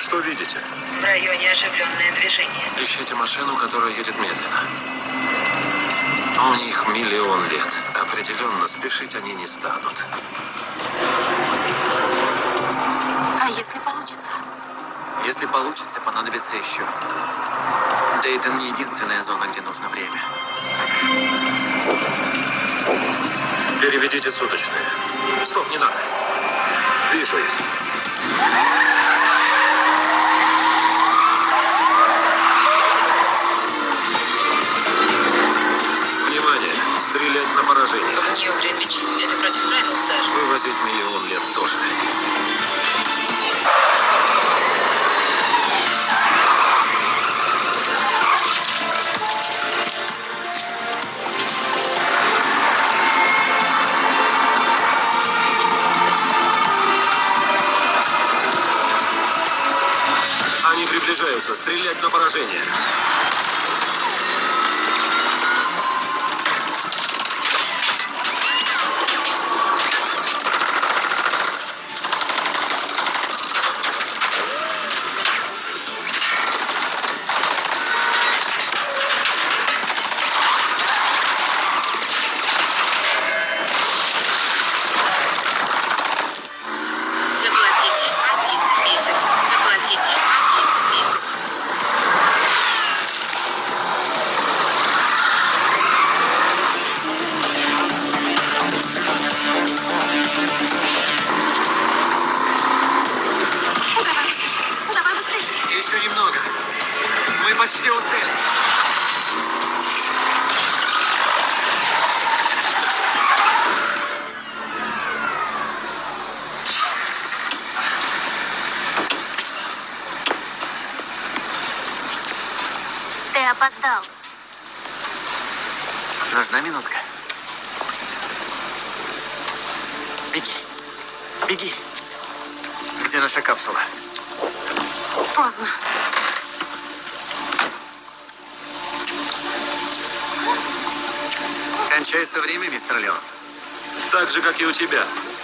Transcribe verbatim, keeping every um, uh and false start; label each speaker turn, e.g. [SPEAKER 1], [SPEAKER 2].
[SPEAKER 1] Что видите?
[SPEAKER 2] В районе оживленное движение.
[SPEAKER 1] Ищите машину, которая едет медленно. У них миллион лет. Определенно спешить они не станут.
[SPEAKER 3] А если получится?
[SPEAKER 4] Если получится, понадобится еще. Дейтон не единственная зона, где нужно время.
[SPEAKER 1] Переведите суточные. Стоп, не надо. Вижу их. Внимание! Стрелять на поражение.
[SPEAKER 2] В Нью-Гринвич. Это против правил, сэр.
[SPEAKER 1] Вывозить миллион лет тоже. Они приближаются. Стрелять на поражение.
[SPEAKER 2] Заплатите один месяц. Заплатите один месяц.
[SPEAKER 3] Давай быстрее. Давай быстрее.
[SPEAKER 4] Еще немного. Мы почти у цели.
[SPEAKER 3] Ты опоздал.
[SPEAKER 4] Нужна минутка. Беги. Беги. Где наша капсула?
[SPEAKER 3] Поздно.
[SPEAKER 4] Кончается время, мистер Леон.
[SPEAKER 1] Так же, как и у тебя.